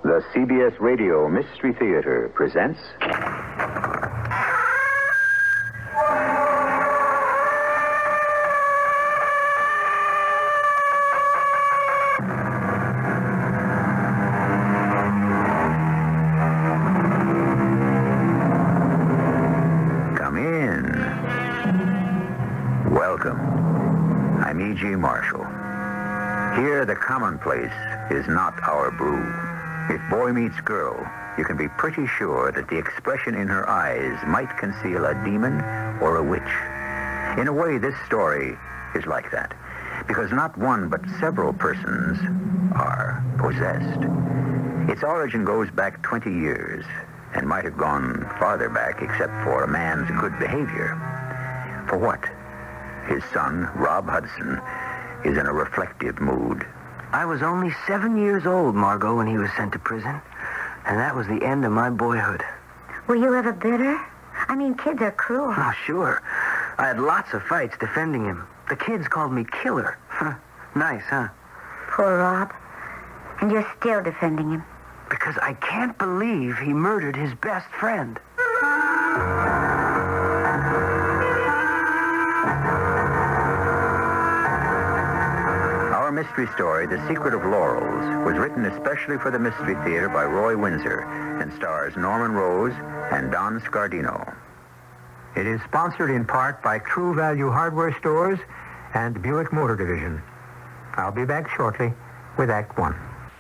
The CBS Radio Mystery Theater presents... Come in. Welcome. I'm E.G. Marshall. Here, the commonplace is not our brew. If boy meets girl, you can be pretty sure that the expression in her eyes might conceal a demon or a witch. In a way, this story is like that, because not one but several persons are possessed. Its origin goes back 20 years and might have gone farther back except for a man's good behavior. For what? His son, Rob Hudson, is in a reflective mood. I was only 7 years old, Margot, when he was sent to prison. And that was the end of my boyhood. Were you ever bitter? I mean, kids are cruel. Oh, sure. I had lots of fights defending him. The kids called me Killer. Nice, huh? Poor Rob. And you're still defending him. Because I can't believe he murdered his best friend. Our mystery story, The Secret of Laurels, was written especially for the Mystery Theater by Roy Windsor and stars Norman Rose and Don Scardino. It is sponsored in part by True Value Hardware Stores and Buick Motor Division. I'll be back shortly with Act One.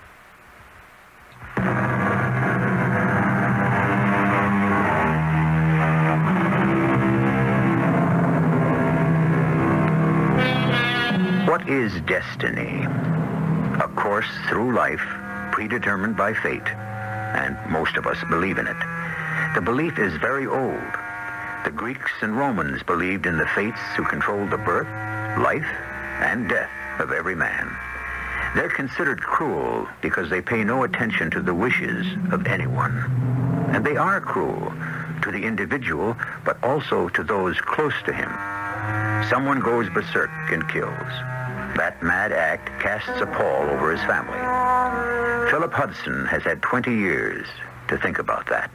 What is destiny? A course through life predetermined by fate, and most of us believe in it. The belief is very old. The Greeks and Romans believed in the fates who controlled the birth, life, and death of every man. They're considered cruel because they pay no attention to the wishes of anyone. And they are cruel to the individual, but also to those close to him. Someone goes berserk and kills. That mad act casts a pall over his family. Philip Hudson has had 20 years to think about that.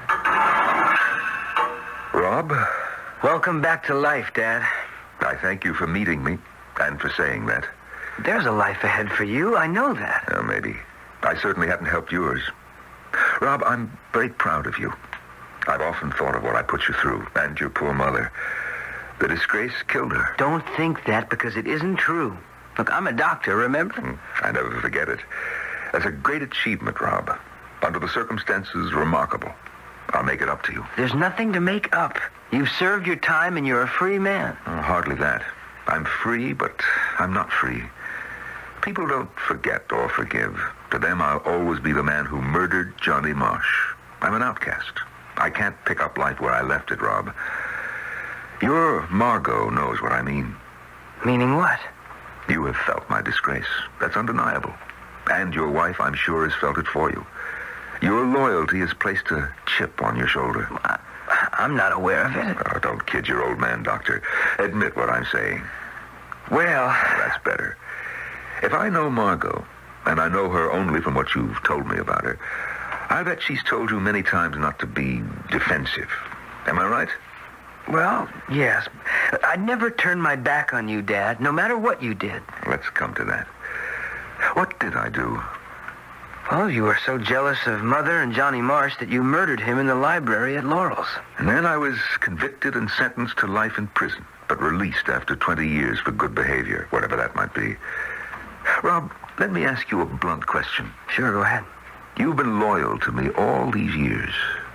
Rob? Welcome back to life, Dad. I thank you for meeting me and for saying that. There's a life ahead for you. I know that. Maybe. I certainly haven't helped yours. Rob, I'm very proud of you. I've often thought of what I put you through, and your poor mother. The disgrace killed her. Don't think that, because it isn't true. Look, I'm a doctor, remember? I never forget it. That's a great achievement, Rob. Under the circumstances, remarkable. I'll make it up to you. There's nothing to make up. You've served your time and you're a free man. Hardly that. I'm free, but I'm not free. People don't forget or forgive. To them, I'll always be the man who murdered Johnny Marsh. I'm an outcast. I can't pick up life where I left it, Rob. Your Margot knows what I mean. Meaning what? You have felt my disgrace. That's undeniable. And your wife, I'm sure, has felt it for you. Your loyalty has placed a chip on your shoulder. I'm not aware of it. Oh, don't kid your old man, Doctor. Admit what I'm saying. Well... That's better. If I know Margot, and I know her only from what you've told me about her, I bet she's told you many times not to be defensive. Am I right? Well, yes. I'd never turn my back on you, Dad, no matter what you did. Let's come to that. What did I do? Well, you were so jealous of Mother and Johnny Marsh that you murdered him in the library at Laurels. And then I was convicted and sentenced to life in prison, but released after 20 years for good behavior, whatever that might be. Rob, let me ask you a blunt question. Sure, go ahead. You've been loyal to me all these years.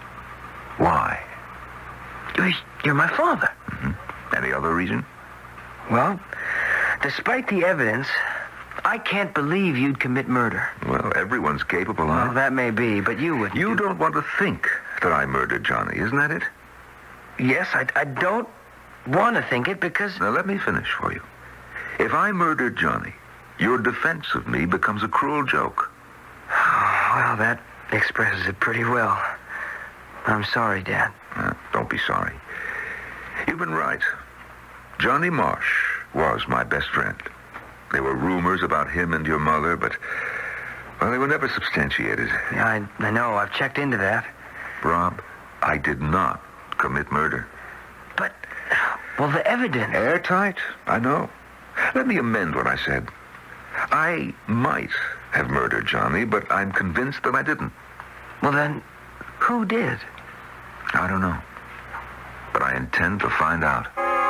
Why? You're my father. Mm-hmm. Any other reason? Well, despite the evidence, I can't believe you'd commit murder. Well, everyone's capable, Well, that may be, but you wouldn't. You don't want to think that I murdered Johnny, isn't that it? Yes, I don't want to think it because... Now, let me finish for you. If I murdered Johnny, your defense of me becomes a cruel joke. Well, that expresses it pretty well. I'm sorry, Dad. Don't be sorry. You've been right. Johnny Marsh was my best friend. There were rumors about him and your mother, but Well, they were never substantiated. Yeah, I know. I've checked into that. Rob, I did not commit murder. But, well, the evidence... Airtight, I know. Let me amend what I said. I might have murdered Johnny, but I'm convinced that I didn't. Well, then, who did? I don't know. But I intend to find out.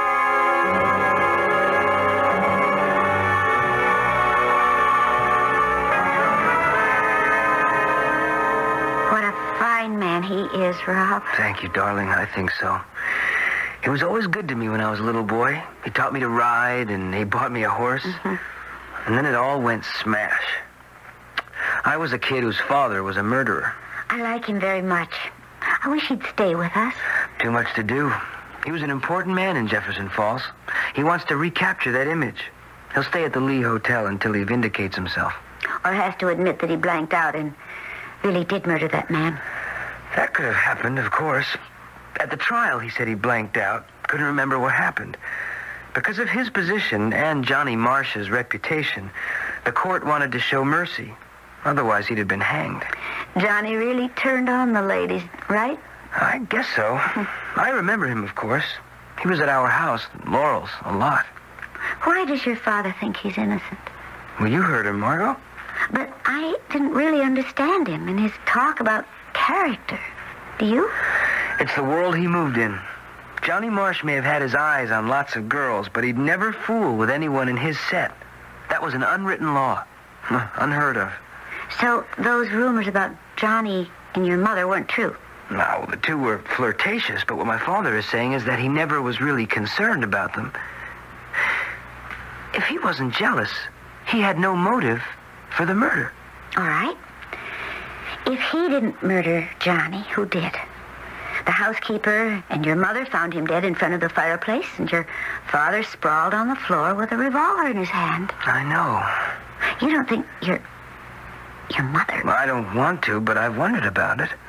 What a fine man he is, Rob. Thank you, darling. I think so. He was always good to me when I was a little boy. He taught me to ride, and he bought me a horse. Mm-hmm. And then it all went smash. I was a kid whose father was a murderer. I like him very much. I wish he'd stay with us. Too much to do. He was an important man in Jefferson Falls. He wants to recapture that image. He'll stay at the Lee Hotel until he vindicates himself. Or has to admit that he blanked out and really did murder that man. That could have happened, of course. At the trial, he said he blanked out, couldn't remember what happened. Because of his position and Johnny Marsh's reputation, the court wanted to show mercy. Otherwise, he'd have been hanged. Johnny really turned on the ladies, right? I guess so. I remember him, of course. He was at our house, Laurels, a lot. Why does your father think he's innocent? Well, you heard him, Margot. But I didn't really understand him in his talk about character. Do you? It's the world he moved in. Johnny Marsh may have had his eyes on lots of girls, but he'd never fool with anyone in his set. That was an unwritten law. Unheard of. So those rumors about Johnny and your mother weren't true? No, the two were flirtatious, but what my father is saying is that he never was really concerned about them. If he wasn't jealous, he had no motive for the murder. All right. If he didn't murder Johnny, who did? The housekeeper and your mother found him dead in front of the fireplace, and your father sprawled on the floor with a revolver in his hand. I know. You don't think your mother... Well, I don't want to, but I've wondered about it.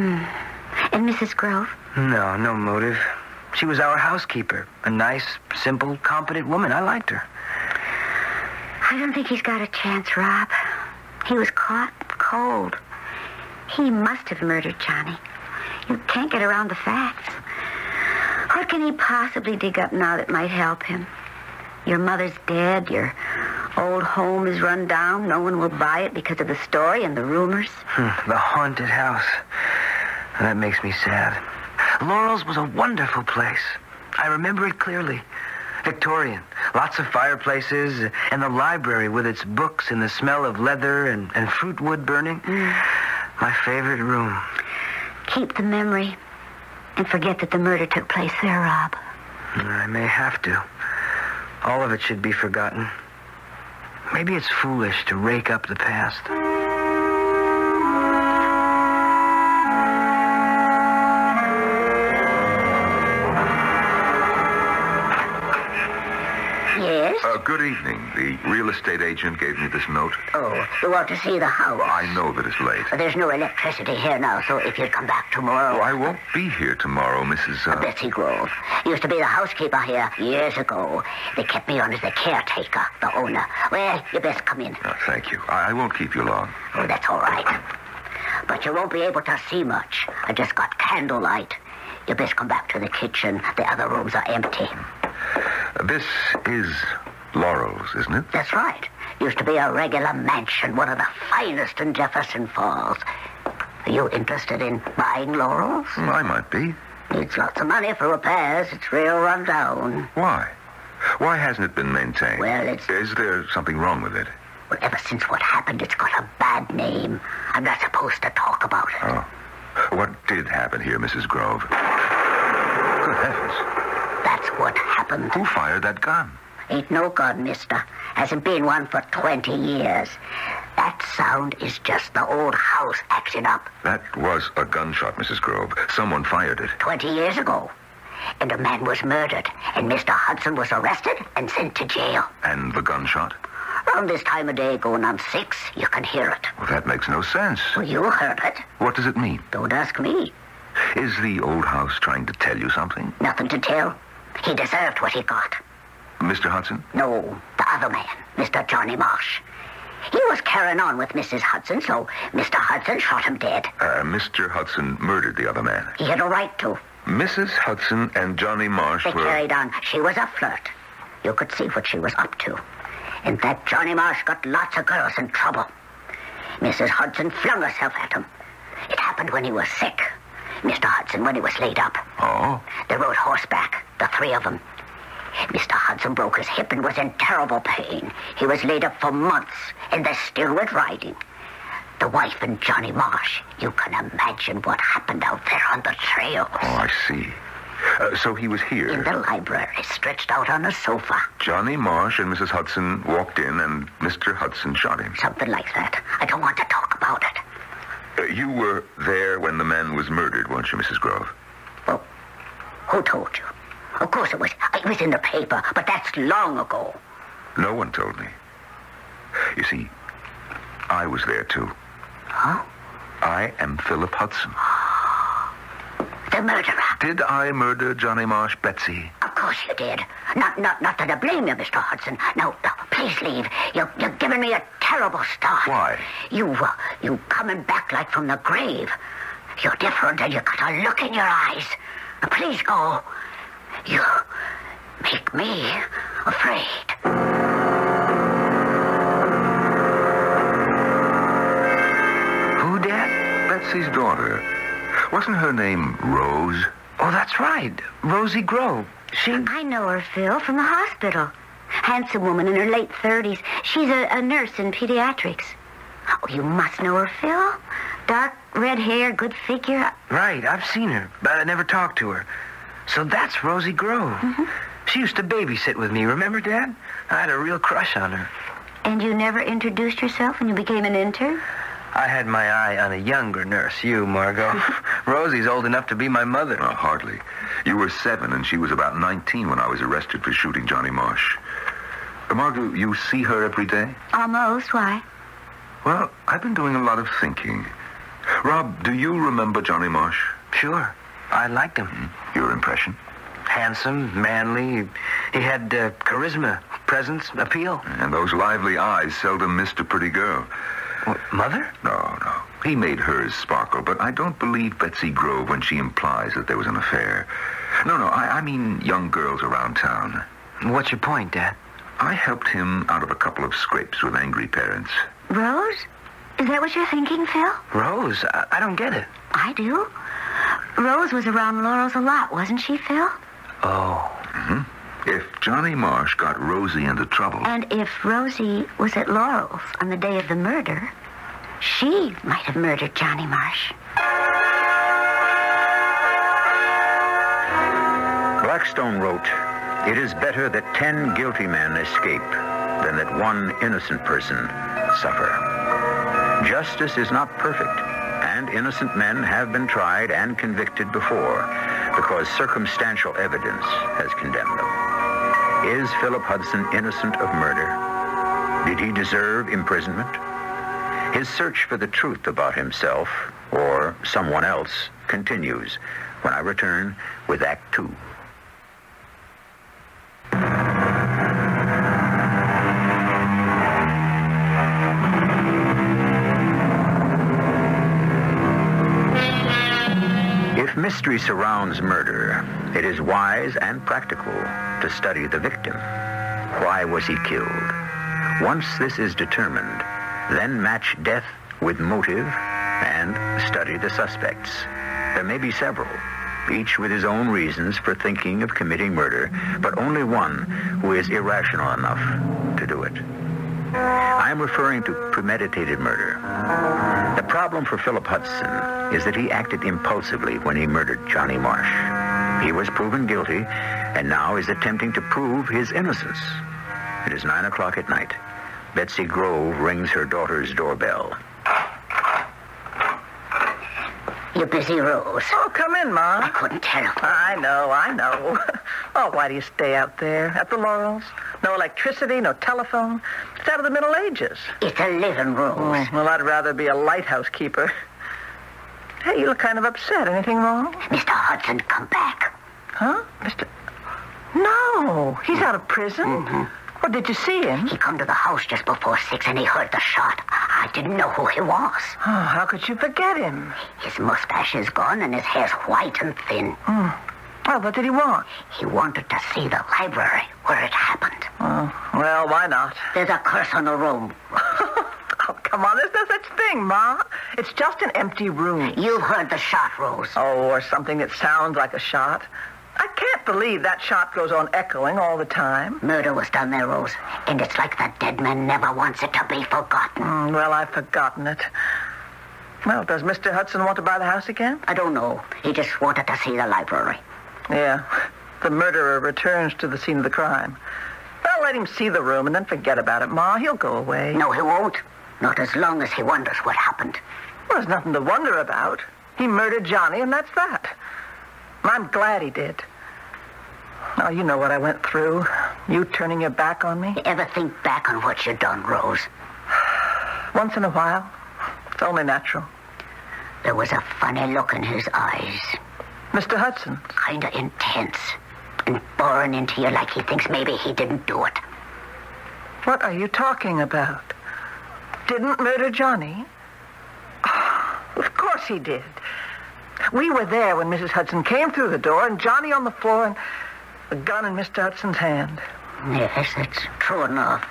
And Mrs. Grove? No motive. She was our housekeeper. A nice, simple, competent woman. I liked her. I don't think he's got a chance, Rob. He was caught cold. He must have murdered Johnny. You can't get around the facts. What can he possibly dig up now that might help him? Your mother's dead. Your old home is run down. No one will buy it because of the story and the rumors. The haunted house. That makes me sad. Laurels was a wonderful place. I remember it clearly. Victorian. Lots of fireplaces, and the library with its books and the smell of leather and fruit wood burning. My favorite room. Keep the memory and forget that the murder took place there, Rob. I may have to. All of it should be forgotten. Maybe it's foolish to rake up the past. Yes? Good evening. The real estate agent gave me this note. Oh, you want to see the house? I know that it's late. There's no electricity here now, so if you'd come back tomorrow... Oh, I won't be here tomorrow, Mrs. Betsy Grove. Used to be the housekeeper here years ago. They kept me on as the caretaker, the owner. Well, you best come in. Oh, thank you. I won't keep you long. Oh, that's all right. But you won't be able to see much. I just got candlelight. You best come back to the kitchen. The other rooms are empty. This is Laurels, isn't it? That's right. Used to be a regular mansion, one of the finest in Jefferson Falls. Are you interested in buying Laurels? I might be. Needs lots of money for repairs. It's real run down. Why? Why hasn't it been maintained? Well, it's... Is there something wrong with it? Well, ever since what happened, it's got a bad name. I'm not supposed to talk about it. Oh. What did happen here, Mrs. Grove? Good heavens. That's what happened. Who fired that gun? Ain't no gun, mister. Hasn't been one for 20 years. That sound is just the old house acting up. That was a gunshot, Mrs. Grove. Someone fired it. 20 years ago. And a man was murdered. And Mr. Hudson was arrested and sent to jail. And the gunshot? Around this time of day, going on 6, you can hear it. Well, that makes no sense. Well, you heard it. What does it mean? Don't ask me. Is the old house trying to tell you something? Nothing to tell. He deserved what he got. Mr. Hudson? No, the other man, Mr. Johnny Marsh. He was carrying on with Mrs. Hudson, so Mr. Hudson shot him dead. Mr. Hudson murdered the other man. He had a right to. Mrs. Hudson and Johnny Marsh They were... carried on. She was a flirt. You could see what she was up to. In fact, Johnny Marsh got lots of girls in trouble. Mrs. Hudson flung herself at him. It happened when he was sick. Mr. Hudson when he was laid up. Oh? They rode horseback, the three of them. Mr. Hudson broke his hip and was in terrible pain. He was laid up for months, and they still went riding. The wife and Johnny Marsh, you can imagine what happened out there on the trails. Oh, I see. So he was here. In the library, stretched out on a sofa. Johnny Marsh and Mrs. Hudson walked in, and Mr. Hudson shot him. Something like that. I don't want to talk about it. You were there when the man was murdered, weren't you, Mrs. Grove? Well, who told you? Of course it was in the paper, but that's long ago. No one told me. You see, I was there, too. Huh? I am Philip Hudson. The murderer. Did I murder Johnny Marsh, Betsy? Of course you did. Not that I blame you, Mr. Hudson. No, please leave. You're giving me a terrible start. Why? You coming back like from the grave. You're different and you got a look in your eyes. Now, please go. You make me afraid. Who, Dad? Betsy's daughter. Wasn't her name Rose? Oh, that's right. Rosie Grove. I know her, Phil, from the hospital. Handsome woman in her late 30s. She's a nurse in pediatrics. Oh, you must know her, Phil. Dark red hair, good figure. Right, I've seen her, but I never talked to her. So that's Rosie Grove. Mm-hmm. She used to babysit with me, remember, Dad? I had a real crush on her. And you never introduced yourself when you became an intern? I had my eye on a younger nurse, you, Margot. Rosie's old enough to be my mother. Oh, hardly. You were 7, and she was about 19 when I was arrested for shooting Johnny Marsh. Margot, you see her every day? Almost. Why? Well, I've been doing a lot of thinking. Rob, do you remember Johnny Marsh? Sure. I liked him. Your impression? Handsome, manly. He had charisma, presence, appeal. And those lively eyes seldom missed a pretty girl. What, Mother? No. He made hers sparkle, but I don't believe Betsy Grove when she implies that there was an affair. No, I mean young girls around town. What's your point, Dad? I helped him out of a couple of scrapes with angry parents. Rose? Is that what you're thinking, Phil? Rose? I don't get it. I do. Rose was around Laurels a lot, wasn't she, Phil? Oh. Mm-hmm. If Johnny Marsh got Rosie into trouble... And if Rosie was at Laurels on the day of the murder, she might have murdered Johnny Marsh. Blackstone wrote, "It is better that 10 guilty men escape than that one innocent person suffer." Justice is not perfect, and innocent men have been tried and convicted before because circumstantial evidence has condemned them. Is Philip Hudson innocent of murder? Did he deserve imprisonment? His search for the truth about himself or someone else continues when I return with Act 2. If mystery surrounds murder, it is wise and practical to study the victim. Why was he killed? Once this is determined, then match death with motive and study the suspects. There may be several, each with his own reasons for thinking of committing murder, but only one who is irrational enough to do it. I am referring to premeditated murder. The problem for Philip Hudson is that he acted impulsively when he murdered Johnny Marsh. He was proven guilty and now is attempting to prove his innocence. It is 9 o'clock at night. Betsy Grove rings her daughter's doorbell. You busy, Rose? Oh, come in, Ma. I couldn't tell. I know. Oh, why do you stay out there at the Laurels? No electricity, no telephone. It's out of the Middle Ages. It's a living room. Well, I'd rather be a lighthouse keeper. Hey, you look kind of upset. Anything wrong? Mr. Hudson, come back. Huh? Mr... No, he's out of prison. Mm-hmm. Well, did you see him? He come to the house just before 6 and he heard the shot. I didn't know who he was. Oh, how could you forget him? His mustache is gone and his hair's white and thin. Well, what did he want? He wanted to see the library where it happened. Oh, well, why not? There's a curse on the room. Oh, come on, there's no such thing, Ma. It's just an empty room. You heard the shot, Rose. Oh, or something that sounds like a shot. I can't believe that shot goes on echoing all the time. Murder was done there, Rose. And it's like the dead man never wants it to be forgotten. Well, I've forgotten it. Well, does Mr. Hudson want to buy the house again? I don't know. He just wanted to see the library. Yeah. The murderer returns to the scene of the crime. Well, let him see the room and then forget about it, Ma. He'll go away. No, he won't. Not as long as he wonders what happened. Well, there's nothing to wonder about. He murdered Johnny, and that's that. I'm glad he did. Now, you know what I went through. You turning your back on me. You ever think back on what you done, Rose? Once in a while. It's only natural. There was a funny look in his eyes. Mr. Hudson. Kind of intense. And boring into you like he thinks maybe he didn't do it. What are you talking about? Didn't murder Johnny? Oh, of course he did. We were there when Mrs. Hudson came through the door and Johnny on the floor and the gun in Mr. Hudson's hand. Yes, that's true enough.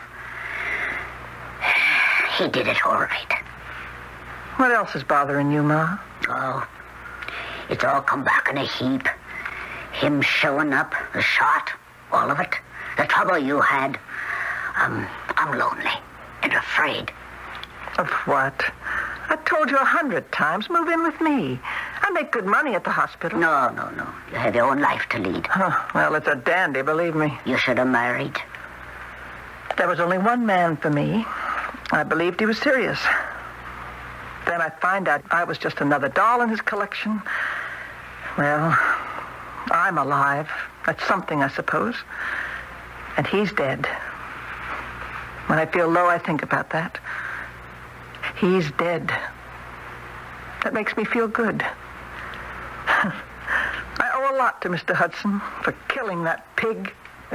He did it all right. What else is bothering you, Ma? Oh, it's all come back in a heap. Him showing up, the shot, all of it. The trouble you had. I'm lonely and afraid. Of what? I told you 100 times, move in with me. I make good money at the hospital. No. You have your own life to lead. Oh, well, it's a dandy, believe me. You should have married. There was only one man for me. I believed he was serious. Then I find out I was just another doll in his collection. Well, I'm alive. That's something, I suppose. And he's dead. When I feel low, I think about that. He's dead. That makes me feel good. I owe a lot to Mr. Hudson for killing that pig.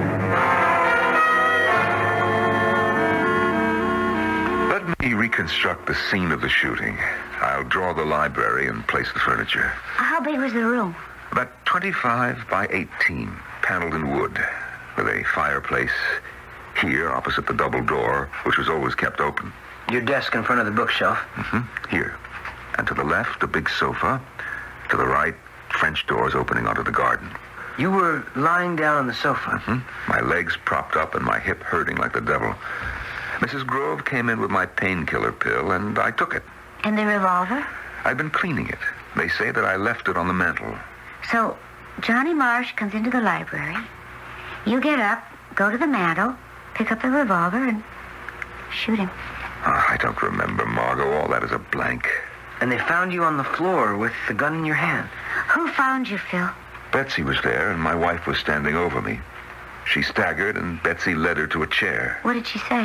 Let me reconstruct the scene of the shooting. I'll draw the library and place the furniture. How big was the room? About 25 by 18, paneled in wood, with a fireplace here opposite the double door, which was always kept open. Your desk in front of the bookshelf. Here. And to the left, a big sofa. To the right, French doors opening onto the garden. You were lying down on the sofa. My legs propped up and my hip hurting like the devil. Mrs. Grove came in with my painkiller pill, and I took it. And the revolver? I've been cleaning it. They say that I left it on the mantel. So, Johnny Marsh comes into the library. You get up, go to the mantel, pick up the revolver, and shoot him. Oh, I don't remember, Margot. All that is a blank. And they found you on the floor with the gun in your hand. Who found you, Phil? Betsy was there, and my wife was standing over me. She staggered, and Betsy led her to a chair. What did she say?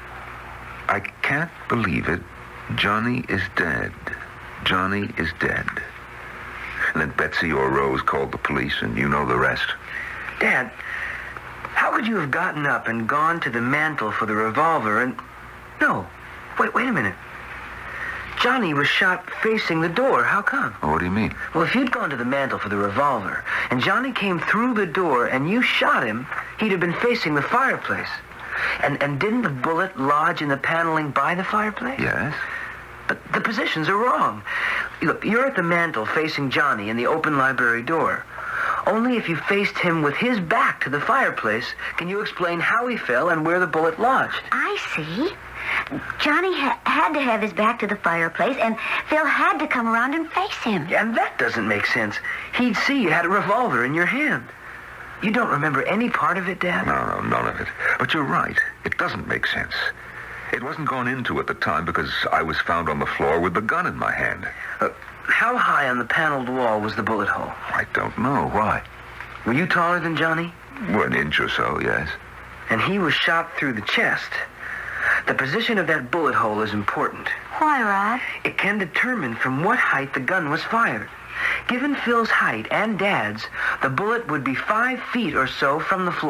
I can't believe it. Johnny is dead. Johnny is dead. And then Betsy or Rose called the police, and you know the rest. Dad, how could you have gotten up and gone to the mantel for the revolver and... No, wait a minute. Johnny was shot facing the door. How come? Oh, what do you mean? Well, if you'd gone to the mantel for the revolver and Johnny came through the door and you shot him, he'd have been facing the fireplace. And didn't the bullet lodge in the paneling by the fireplace? Yes. But the positions are wrong. Look, you're at the mantel facing Johnny in the open library door. Only if you faced him with his back to the fireplace can you explain how he fell and where the bullet lodged. I see. Johnny had to have his back to the fireplace, and Phil had to come around and face him. Yeah, and that doesn't make sense. He'd see you had a revolver in your hand. You don't remember any part of it, Dad? No, none of it. But you're right. It doesn't make sense. It wasn't gone into at the time because I was found on the floor with the gun in my hand. How high on the paneled wall was the bullet hole? I don't know. Why? Were you taller than Johnny? Well, an inch or so, yes. And he was shot through the chest. The position of that bullet hole is important. Why, Rod? It can determine from what height the gun was fired. Given Phil's height and Dad's, the bullet would be 5 feet or so from the floor.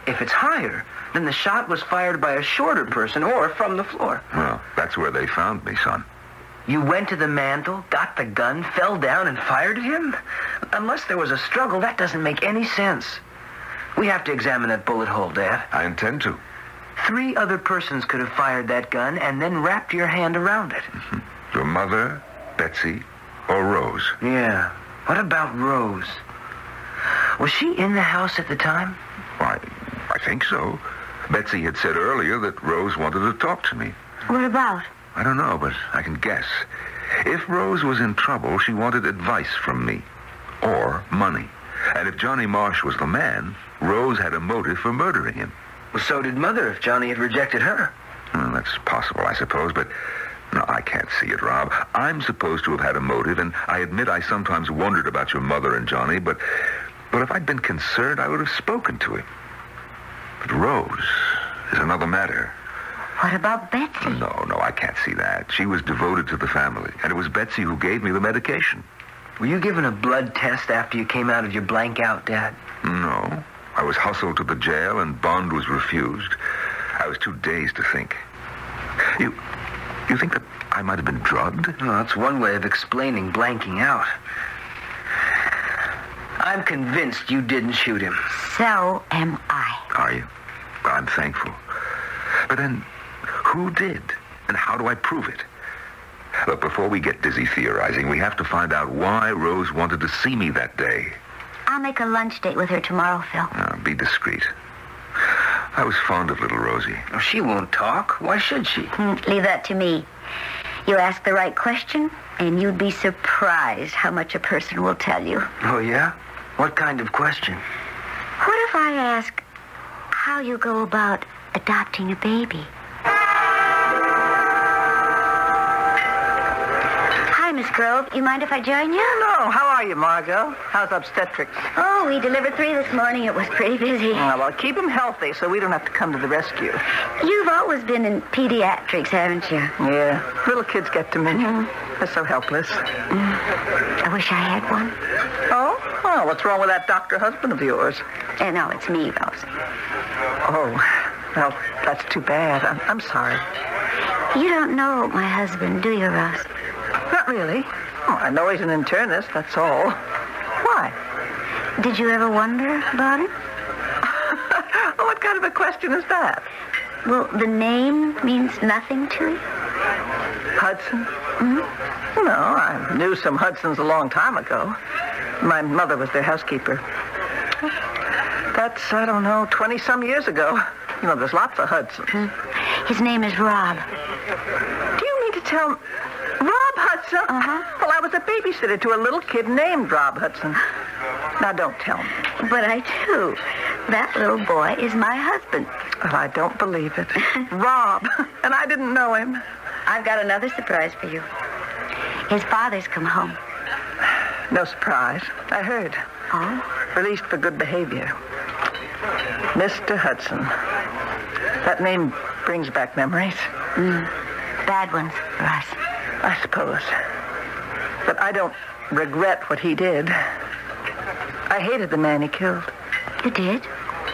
If it's higher, then the shot was fired by a shorter person or from the floor. Well, that's where they found me, son. You went to the mantel, got the gun, fell down, and fired at him? Unless there was a struggle, that doesn't make any sense. We have to examine that bullet hole, Dad. I intend to. 3 other persons could have fired that gun and then wrapped your hand around it. Your mother, Betsy, or Rose. Yeah. What about Rose? Was she in the house at the time? Why, I think so. Betsy had said earlier that Rose wanted to talk to me. What about? I don't know, but I can guess. If Rose was in trouble, she wanted advice from me. Or money. And if Johnny Marsh was the man, Rose had a motive for murdering him. Well, so did Mother if Johnny had rejected her. Well, that's possible, I suppose, but no, I can't see it, Rob. I'm supposed to have had a motive, and I admit I sometimes wondered about your mother and Johnny, but if I'd been concerned, I would have spoken to him. But Rose is another matter. What about Betsy? No, I can't see that. She was devoted to the family, and it was Betsy who gave me the medication. Were you given a blood test after you came out of your blank out, Dad? No. I was hustled to the jail, and bond was refused. I was too dazed to think. You think that I might have been drugged? Well, that's one way of explaining blanking out. I'm convinced you didn't shoot him. So am I. Are you? I'm thankful. But then, who did? And how do I prove it? Look, before we get dizzy theorizing, we have to find out why Rose wanted to see me that day. I'll make a lunch date with her tomorrow, Phil. Be discreet. I was fond of little Rosie. Oh, she won't talk. Why should she? Leave that to me. You ask the right question, and you'd be surprised how much a person will tell you. Oh, yeah? What kind of question? What if I ask how you go about adopting a baby? Hi, Miss Grove. You mind if I join you? No, how are you, Margot? How's obstetrics? Oh, we delivered 3 this morning. It was pretty busy. Well, keep him healthy so we don't have to come to the rescue. You've always been in pediatrics, haven't you? Yeah, little kids get to me. They're so helpless. I wish I had one. Oh, what's wrong with that doctor husband of yours? No, it's me, Rose. Oh, well, that's too bad. I'm sorry. You don't know my husband, do you, Rose? Not really. Oh, I know he's an internist, that's all. Why? Did you ever wonder about him? What kind of a question is that? Well, the name means nothing to you? Hudson? No, I knew some Hudsons a long time ago. My mother was their housekeeper. That's, 20-some years ago. There's lots of Hudsons. His name is Rob. Do you mean to tell me? Rob Hudson? Uh-huh. Well, I was a babysitter to a little kid named Rob Hudson. Now, don't tell me. But I do. That little boy is my husband. Well, I don't believe it. Rob. And I didn't know him. I've got another surprise for you. His father's come home. No surprise. I heard. Oh? Released for good behavior. Mr. Hudson. That name brings back memories. Bad ones for us. I suppose. But I don't regret what he did. I hated the man he killed. You did?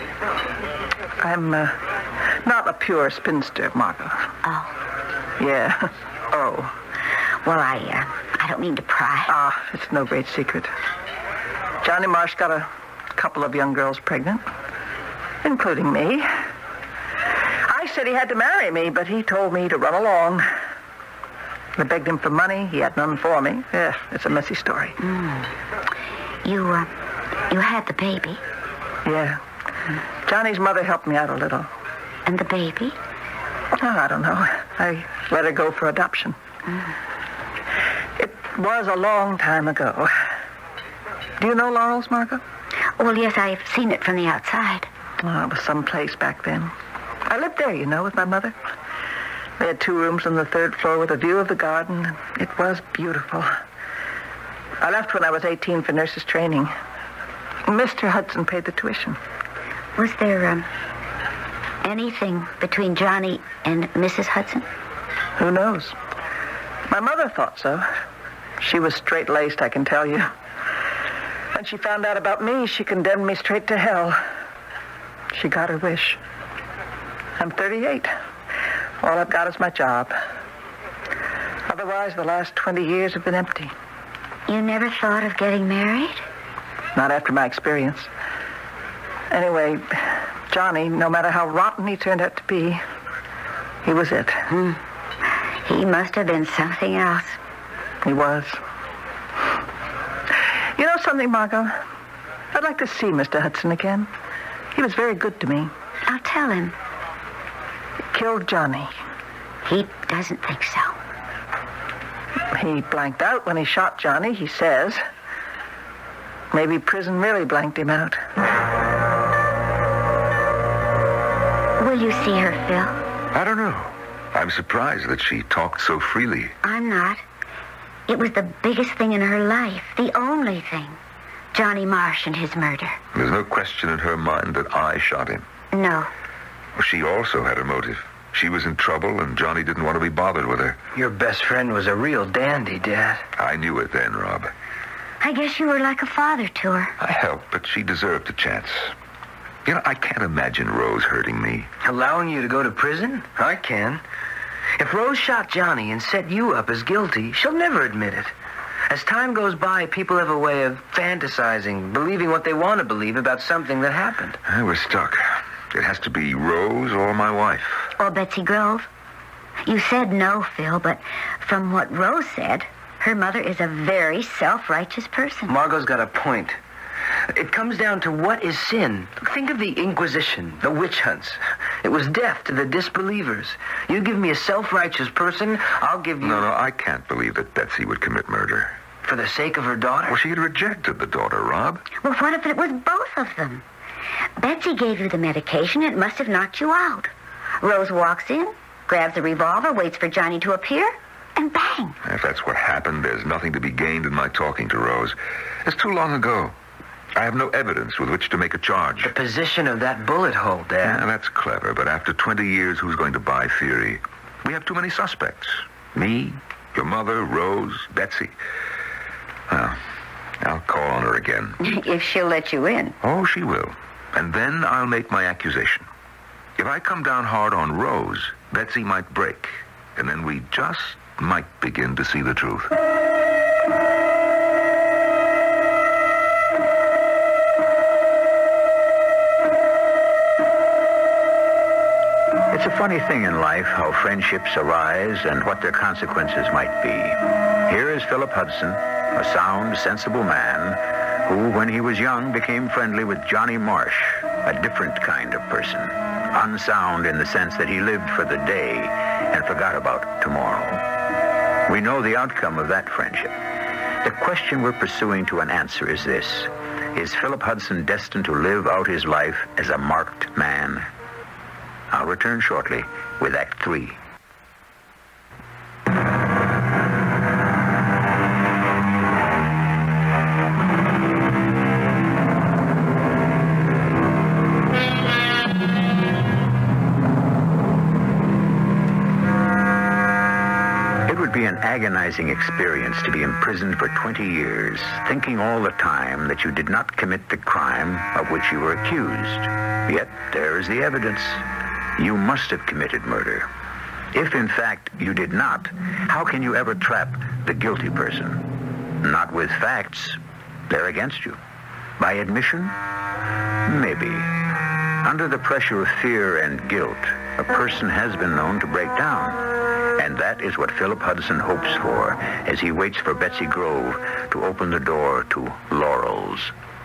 I'm not a pure spinster, Margot. Oh. Yeah. Oh. Well, I don't mean to pry. It's no great secret. Johnny Marsh got a couple of young girls pregnant, including me. I said he had to marry me, but he told me to run along. I begged him for money. He had none for me. Yeah, it's a messy story. You had the baby? Yeah. Johnny's mother helped me out a little. And the baby? Oh, I don't know. I let her go for adoption. It was a long time ago. Do you know Laurels, Margot? Well, yes, I've seen it from the outside. Oh, it was someplace back then. I lived there, with my mother. We had 2 rooms on the 3rd floor with a view of the garden. It was beautiful. I left when I was 18 for nurse's training. Mr. Hudson paid the tuition. Was there, anything between Johnny and Mrs. Hudson? Who knows? My mother thought so. She was straight-laced, I can tell you. When she found out about me, she condemned me straight to hell. She got her wish. I'm 38. All I've got is my job. Otherwise, the last 20 years have been empty. You never thought of getting married? Not after my experience. Anyway, Johnny, no matter how rotten he turned out to be, he was it. He must have been something else. He was. You know something, Margot? I'd like to see Mr. Hudson again. He was very good to me. I'll tell him. He killed Johnny. He doesn't think so. He blanked out when he shot Johnny, he says. Maybe prison really blanked him out. Will you see her, Phil? I don't know. I'm surprised that she talked so freely. I'm not. It was the biggest thing in her life, the only thing. Johnny Marsh and his murder. There's no question in her mind that I shot him. No. She also had a motive. She was in trouble, and Johnny didn't want to be bothered with her. Your best friend was a real dandy, Dad. I knew it then, Rob. I guess you were like a father to her. I helped, but she deserved a chance. You know, I can't imagine Rose hurting me. Allowing you to go to prison? I can. If Rose shot Johnny and set you up as guilty, she'll never admit it. As time goes by, people have a way of fantasizing, believing what they want to believe about something that happened. We're stuck. It has to be Rose or my wife. Or Betsy Grove. You said no, Phil, but from what Rose said, her mother is a very self-righteous person. Margot's got a point. It comes down to what is sin. Think of the Inquisition, the witch hunts. It was death to the disbelievers. You give me a self-righteous person, I'll give you... No, I can't believe that Betsy would commit murder. For the sake of her daughter? Well, she had rejected the daughter, Rob. Well, what if it was both of them? Betsy gave you the medication. It must have knocked you out. Rose walks in, grabs a revolver, waits for Johnny to appear, and bang. If that's what happened, there's nothing to be gained in my talking to Rose. It's too long ago. I have no evidence with which to make a charge. The position of that bullet hole, Dad. Yeah, that's clever, but after 20 years, who's going to buy theory? We have too many suspects. Me, your mother, Rose, Betsy. Well, I'll call on her again. If she'll let you in. Oh, she will. And then I'll make my accusation. If I come down hard on Rose, Betsy might break. And then we just might begin to see the truth. It's a funny thing in life how friendships arise and what their consequences might be. Here is Philip Hudson, a sound, sensible man who, when he was young, became friendly with Johnny Marsh, a different kind of person. Unsound in the sense that he lived for the day and forgot about tomorrow. We know the outcome of that friendship. The question we're pursuing to an answer is this: is Philip Hudson destined to live out his life as a marked man? I'll return shortly with Act 3. It would be an agonizing experience to be imprisoned for 20 years, thinking all the time that you did not commit the crime of which you were accused. Yet there is the evidence. You must have committed murder. If, in fact, you did not, how can you ever trap the guilty person? Not with facts. They're against you. By admission? Maybe. Under the pressure of fear and guilt, a person has been known to break down. And that is what Philip Hudson hopes for as he waits for Betsy Grove to open the door to Laurels.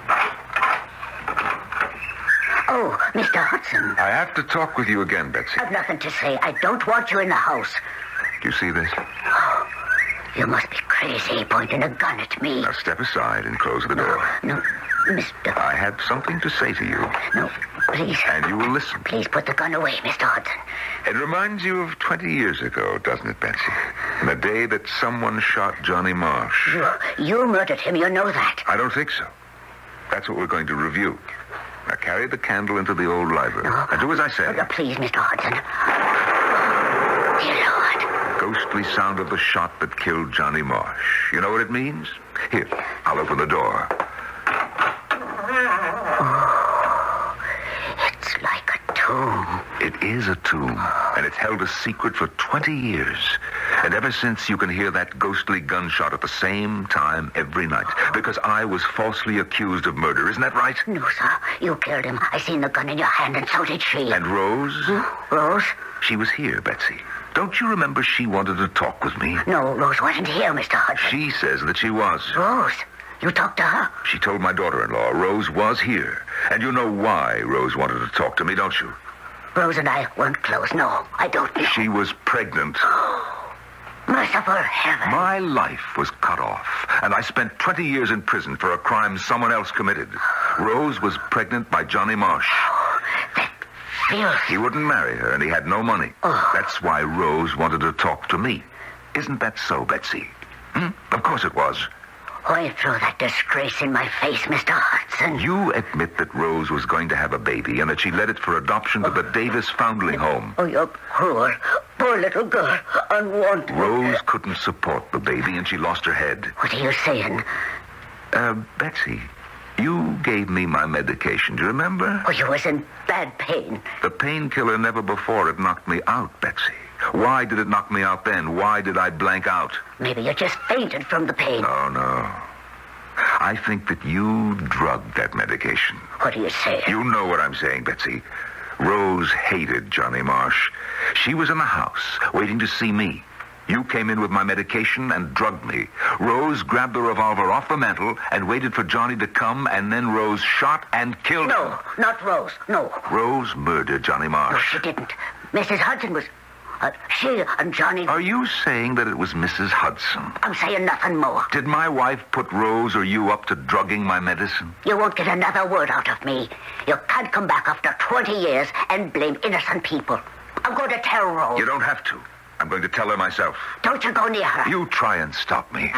Oh, Mr. Hudson. I have to talk with you again, Betsy. I've nothing to say. I don't want you in the house. Do you see this? Oh, you must be crazy, pointing a gun at me. Now step aside and close the door. No, Mr. I have something to say to you. No, please. And you will listen. Please put the gun away, Mr. Hudson. It reminds you of 20 years ago, doesn't it, Betsy? The day that someone shot Johnny Marsh. You murdered him, you know that. I don't think so. That's what we're going to review. Now carry the candle into the old library. No. Now do as I say. Please, Mr. Hudson. Dear Lord. Ghostly sound of the shot that killed Johnny Marsh. You know what it means? Here, I'll open the door. Oh, it's like tomb. It is a tomb, and it's held a secret for 20 years. And ever since, you can hear that ghostly gunshot at the same time every night. Because I was falsely accused of murder. Isn't that right? No, sir. You killed him. I seen the gun in your hand, and so did she. And Rose? Rose? She was here, Betsy. Don't you remember she wanted to talk with me? No, Rose wasn't here, Mr. Hudson. She says that she was. Rose? You talked to her? She told my daughter-in-law Rose was here. And you know why Rose wanted to talk to me, don't you? Rose and I weren't close. No, I don't know. She was pregnant. Merciful heaven. My life was cut off, and I spent 20 years in prison for a crime someone else committed. Rose was pregnant by Johnny Marsh. That filth. He wouldn't marry her, and he had no money. That's why Rose wanted to talk to me. Isn't that so, Betsy? Of course it was. Why throw that disgrace in my face, Mr. Hudson? You admit that Rose was going to have a baby and that she led it for adoption to the Davis Foundling Home. Oh, you're cruel. Poor little girl. Unwanted. Rose couldn't support the baby and she lost her head. What are you saying? Betsy, you gave me my medication. Do you remember? Oh, you was in bad pain. The painkiller never before it knocked me out, Betsy. Why did it knock me out then? Why did I blank out? Maybe you just fainted from the pain. No. I think that you drugged that medication. What are you saying? You know what I'm saying, Betsy. Rose hated Johnny Marsh. She was in the house, waiting to see me. You came in with my medication and drugged me. Rose grabbed the revolver off the mantel and waited for Johnny to come, and then Rose shot and killed him. No, not Rose. No. Rose murdered Johnny Marsh. No, she didn't. Mrs. Hudson was... she and Johnny... Are you saying that it was Mrs. Hudson? I'm saying nothing more. Did my wife put Rose or you up to drugging my medicine? You won't get another word out of me. You can't come back after 20 years and blame innocent people. I'm going to tell Rose. You don't have to. I'm going to tell her myself. Don't you go near her. You try and stop me.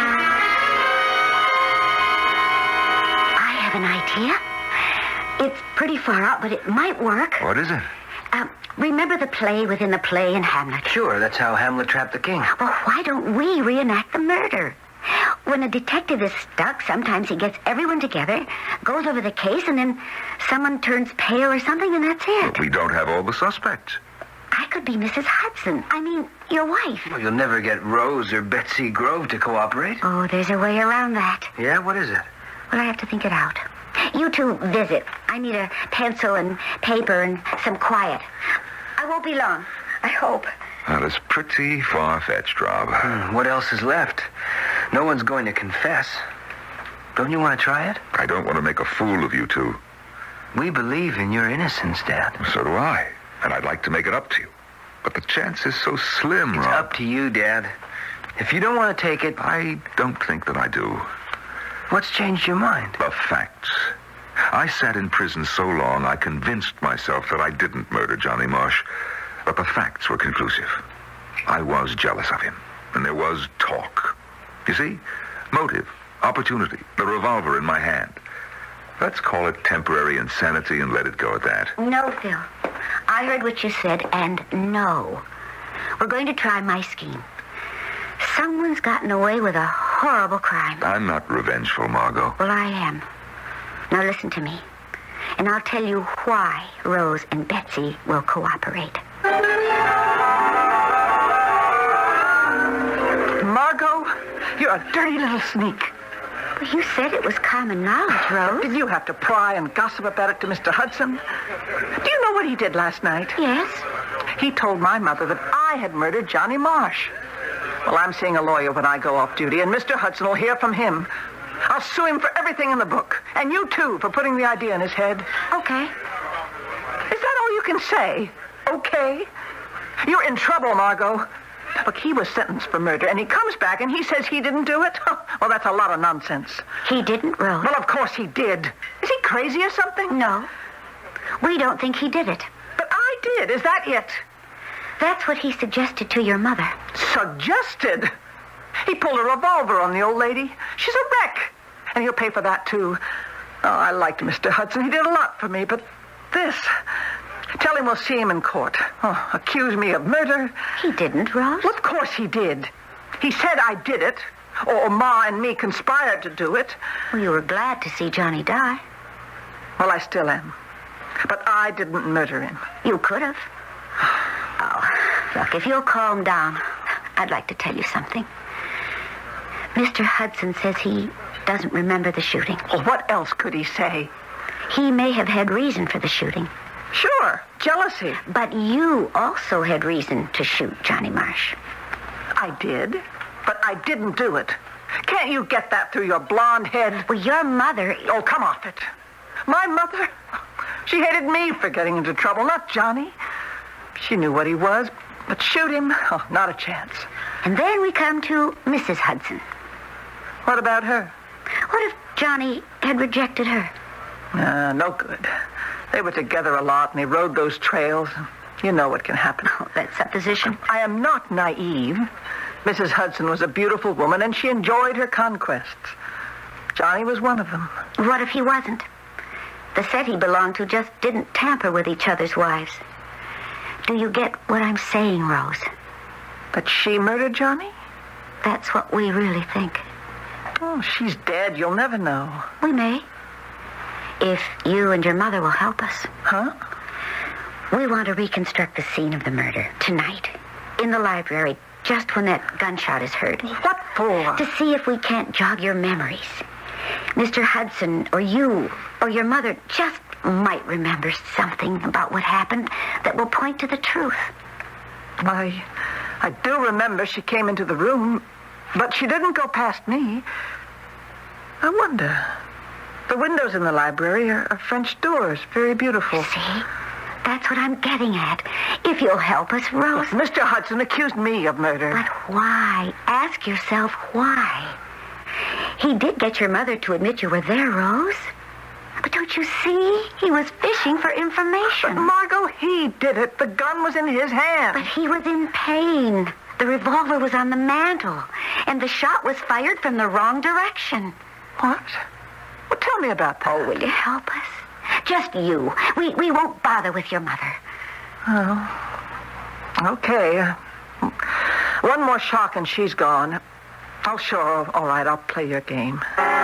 I have an idea. It's pretty far out, but it might work. What is it? Remember the play within the play in Hamlet? Sure, that's how Hamlet trapped the king. Well, why don't we reenact the murder? When a detective is stuck, sometimes he gets everyone together, goes over the case, and then someone turns pale or something, and that's it. But we don't have all the suspects. I could be Mrs. Hudson. I mean, your wife. Well, you'll never get Rose or Betsy Grove to cooperate. Oh, there's a way around that. Yeah? What is it? Well, I have to think it out. You two visit. I need a pencil and paper and some quiet. I won't be long, I hope. That is pretty far-fetched, Rob. What else is left? No one's going to confess. Don't you want to try it? I don't want to make a fool of you two. We believe in your innocence, Dad. So do I. And I'd like to make it up to you. But the chance is so slim, It's Rob. up to you, Dad. If you don't want to take it... I don't think that I do. What's changed your mind? The facts. I sat in prison so long, I convinced myself that I didn't murder Johnny Marsh. But the facts were conclusive. I was jealous of him. And there was talk. You see? Motive. Opportunity. The revolver in my hand. Let's call it temporary insanity and let it go at that. No, Phil. I heard what you said, and no. We're going to try my scheme. Someone's gotten away with a horrible crime. I'm not revengeful, Margot. Well, I am. Now listen to me, and I'll tell you why Rose and Betsy will cooperate. Margot, you're a dirty little sneak. Well, you said it was common knowledge, Rose. Did you have to pry and gossip about it to Mr. Hudson? Do you know what he did last night? Yes? He told my mother that I had murdered Johnny Marsh. Well, I'm seeing a lawyer when I go off duty, and Mr. Hudson will hear from him. I'll sue him for everything in the book. And you, too, for putting the idea in his head. Okay. Is that all you can say? Okay? You're in trouble, Margot. Look, he was sentenced for murder, and he comes back and he says he didn't do it? Well, that's a lot of nonsense. He didn't, Rose. Well, of course he did. Is he crazy or something? No. We don't think he did it. But I did. Is that it? That's what he suggested to your mother. Suggested? He pulled a revolver on the old lady. She's a wreck. And he'll pay for that, too. Oh, I liked Mr. Hudson. He did a lot for me, but this... Tell him we'll see him in court. Oh, accuse me of murder. He didn't, Rose. Well, of course he did. He said I did it. Or Ma and me conspired to do it. Well, you were glad to see Johnny die. Well, I still am. But I didn't murder him. You could have. Oh, look, if you'll calm down, I'd like to tell you something. Mr. Hudson says he doesn't remember the shooting. Well, what else could he say? He may have had reason for the shooting. Sure, jealousy. But you also had reason to shoot Johnny Marsh. I did, but I didn't do it. Can't you get that through your blonde head? Well, your mother... Oh, come off it. My mother? She hated me for getting into trouble, not Johnny. She knew what he was, but shoot him? Oh, not a chance. And then we come to Mrs. Hudson. What about her? What if Johnny had rejected her? No good. They were together a lot, and they rode those trails. You know what can happen. Oh, that supposition. I am not naive. Mrs. Hudson was a beautiful woman, and she enjoyed her conquests. Johnny was one of them. What if he wasn't? The set he belonged to just didn't tamper with each other's wives. Do you get what I'm saying, Rose? But she murdered Johnny? That's what we really think. Oh, she's dead. You'll never know. We may. If you and your mother will help us. Huh? We want to reconstruct the scene of the murder tonight. In the library, just when that gunshot is heard. What for? To see if we can't jog your memories. Mr. Hudson, or you, or your mother just might remember something about what happened that will point to the truth. I do remember she came into the room, but she didn't go past me. I wonder. The windows in the library are French doors, very beautiful. See? That's what I'm getting at. If you'll help us, Rose. Mr. Hudson accused me of murder. But why? Ask yourself why. He did get your mother to admit you were there, Rose. But don't you see? He was fishing for information. But Margot, he did it. The gun was in his hand. But he was in pain. The revolver was on the mantel, and the shot was fired from the wrong direction. What? Well, tell me about that. Oh, will you help us? Just you. We won't bother with your mother. Oh. Okay. One more shock and she's gone. Oh, sure. All right, I'll play your game.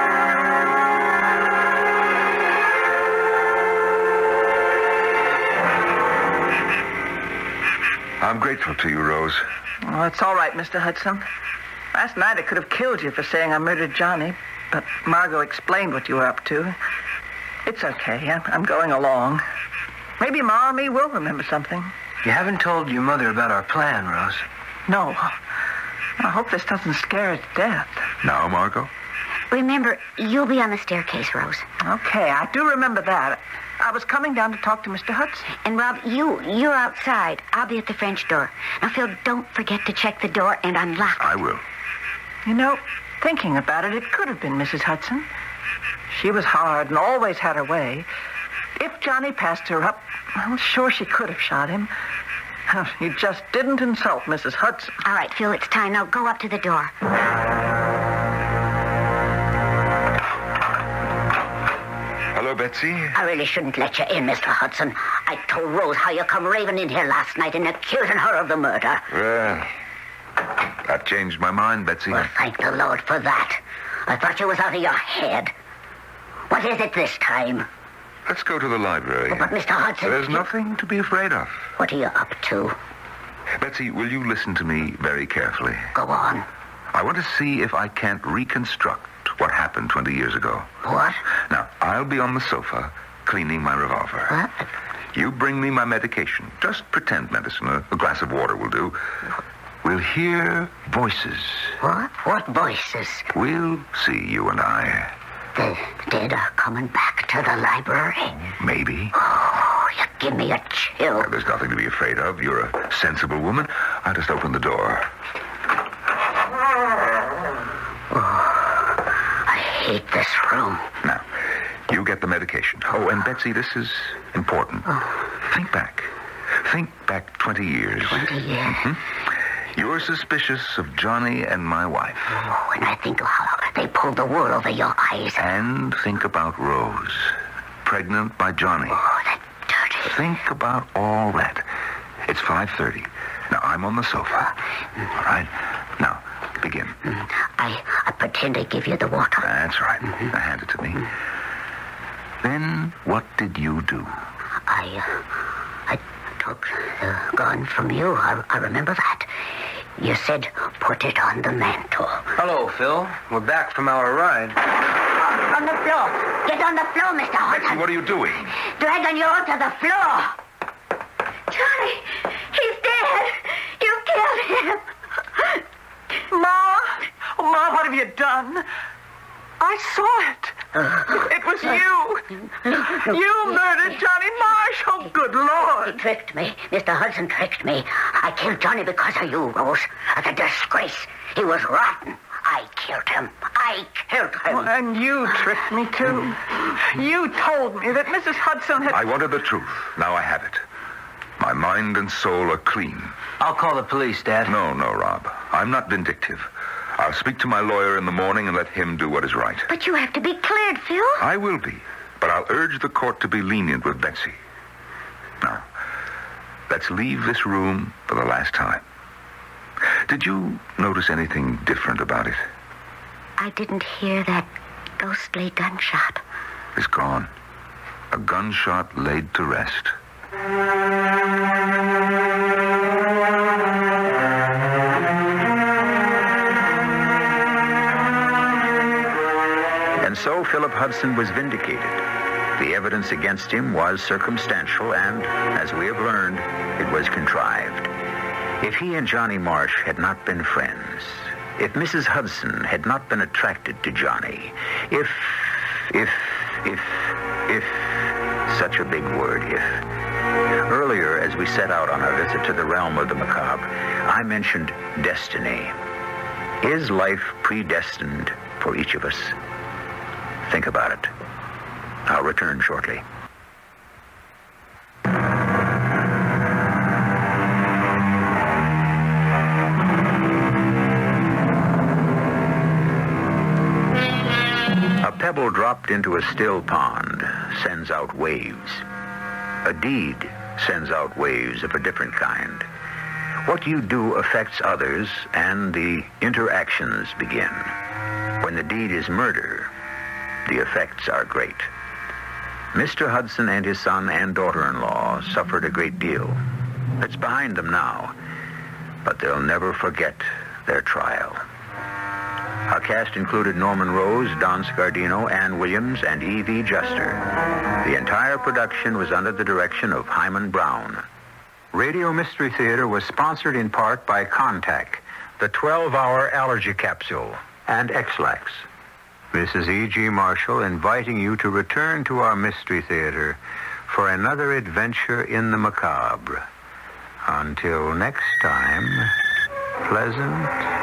I'm grateful to you, Rose. Oh, it's all right, Mr. Hudson. Last night I could have killed you for saying I murdered Johnny, but Margot explained what you were up to. It's okay. I'm going along. Maybe Ma or me will remember something. You haven't told your mother about our plan, Rose. No. I hope this doesn't scare her to death. Now, Margot? Remember, you'll be on the staircase, Rose. Okay, I do remember that. I was coming down to talk to Mr. Hudson. And Rob, you're outside. I'll be at the French door. Now, Phil, don't forget to check the door and unlock it. I will. You know, thinking about it, it could have been Mrs. Hudson. She was hard and always had her way. If Johnny passed her up, I'm sure she could have shot him. You just didn't insult Mrs. Hudson. All right, Phil, it's time. Now go up to the door. Hello, Betsy. I really shouldn't let you in, Mr. Hudson. I told Rose how you come raving in here last night and accusing her of the murder. Well, that changed my mind, Betsy. Well, thank the Lord for that. I thought you was out of your head. What is it this time? Let's go to the library. Oh, but Mr. Hudson... There's nothing to be afraid of. What are you up to? Betsy, will you listen to me very carefully? Go on. I want to see if I can't reconstruct what happened 20 years ago. What? Now, I'll be on the sofa cleaning my revolver. What? You bring me my medication. Just pretend medicine. A glass of water will do. We'll hear voices. What? What voices? We'll see, you and I. The dead are coming back to the library. Maybe. Oh, you give me a chill. There's nothing to be afraid of. You're a sensible woman. I'll just open the door. I hate this room. Now, you get the medication. Oh, and Betsy, this is important. Think back. Think back 20 years. 20 years? Mm-hmm. You're suspicious of Johnny and my wife. Oh, and I think of how they pulled the wool over your eyes. And think about Rose, pregnant by Johnny. Oh, that dirty... Think about all that. It's 5:30. Now, I'm on the sofa. All right? Now, begin. I pretend to give you the water. That's right. Now, hand it to me. Then, what did you do? I I took the gun from you. I remember that. You said, put it on the mantle. Hello, Phil. We're back from our ride. On the floor. Get on the floor, Mr. Hudson. Betsy, what are you doing? Dragging you onto the floor. Johnny, he's dead. You killed him. Ma! Oh, Ma, what have you done? I saw it. It was you. You murdered Johnny Marsh. Oh, good He Lord. tricked me. Mr. Hudson tricked me. I killed Johnny because of you, Rose. As a disgrace. He was rotten. I killed him. I killed him. Well, and you tricked me, too. You told me that Mrs. Hudson had... I wanted the truth. Now I have it. My mind and soul are clean. I'll call the police, Dad. No, Rob. I'm not vindictive. I'll speak to my lawyer in the morning and let him do what is right. But you have to be cleared, Phil. I will be, but I'll urge the court to be lenient with Betsy. Now, let's leave this room for the last time. Did you notice anything different about it? I didn't hear that ghostly gunshot. It's gone. A gunshot laid to rest. And so Philip Hudson was vindicated. The evidence against him was circumstantial and, as we have learned, it was contrived. If he and Johnny Marsh had not been friends, if Mrs. Hudson had not been attracted to Johnny, if, such a big word, if. Earlier, as we set out on our visit to the realm of the macabre, I mentioned destiny. Is life predestined for each of us? Think about it. I'll return shortly. A pebble dropped into a still pond sends out waves. A deed sends out waves of a different kind. What you do affects others, and the interactions begin. When the deed is murder, the effects are great. Mr. Hudson and his son and daughter-in-law suffered a great deal. It's behind them now, but they'll never forget their trial. Our cast included Norman Rose, Don Scardino, Ann Williams, and E.V. Juster. The entire production was under the direction of Hyman Brown. Radio Mystery Theater was sponsored in part by Contac, the 12-hour allergy capsule, and X-Lax. This is E.G. Marshall inviting you to return to our Mystery Theater for another adventure in the macabre. Until next time, pleasant